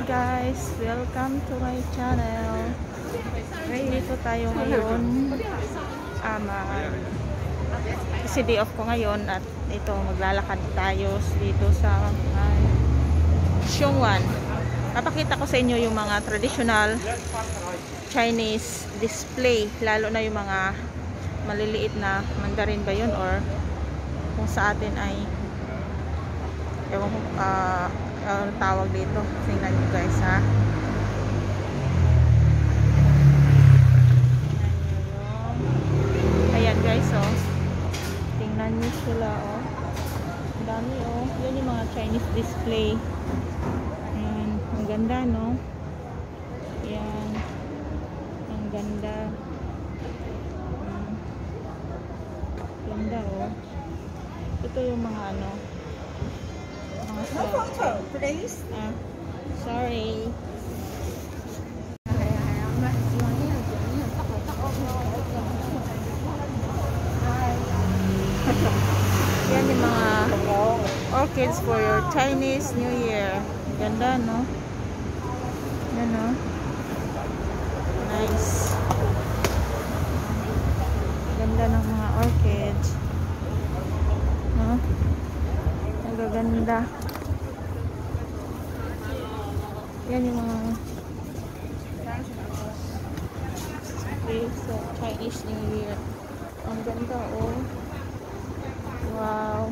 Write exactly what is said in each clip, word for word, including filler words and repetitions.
guys, welcome to my channel. Dito tayo ngayon. Um, uh, kasi day off ko ngayon at ito maglalakad tayo dito sa uh, Xiongwan. Papakita ko sa inyo yung mga traditional Chinese display, lalo na yung mga maliliit na Mandarin ba yun or kung sa atin ay ewan ko uh, uh, tawag dito. Tingnan nyo guys ha. Ayan guys oh. Tingnan nyo sila oh. Ang dami oh. Yan yung mga Chinese display. Ayan. Ang ganda no. Ayan. Ang ganda. Ayan. Ganda oh. Ito yung mga ano. Mga photo, please. Ah, sorry. Yan yung mga orchids for your Chinese New Year. Ganda, no? Yan, no? Nice. Ganda ng mga orchids. No? Ang gaganda. Yan yung mga sa Chinese New Year. Ang ganda, oh. Wow.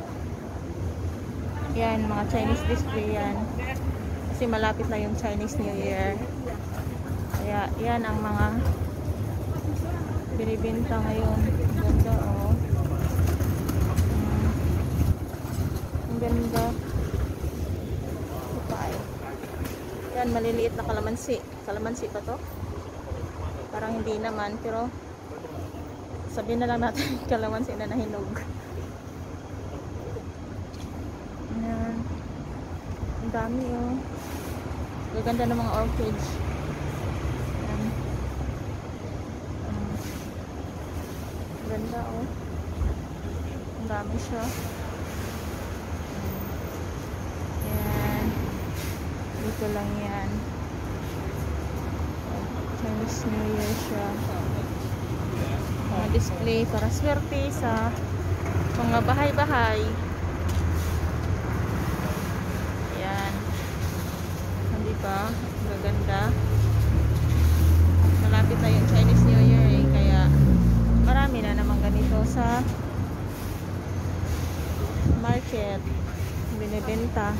Yan, mga Chinese display yan. Kasi malapit na yung Chinese New Year. Kaya, yan ang mga binibenta ngayon. Ang ganda, oh. Hmm. Ang ganda. Yan, maliliit na kalamansi. Kalamansi pa to? Parang hindi naman, pero sabihin na lang natin kalamansi na nahinog. Yan. Ang dami oh. Gaganda ng mga orchids. Yan. Um, ganda oh. Ang dami siya. Ito lang yan. Chinese New Year siya. Mga display para swerte sa mga bahay-bahay. Ayan. Hindi ba? Maganda. Malapit na yung Chinese New Year eh. Kaya marami na naman ganito sa market. Binibenta.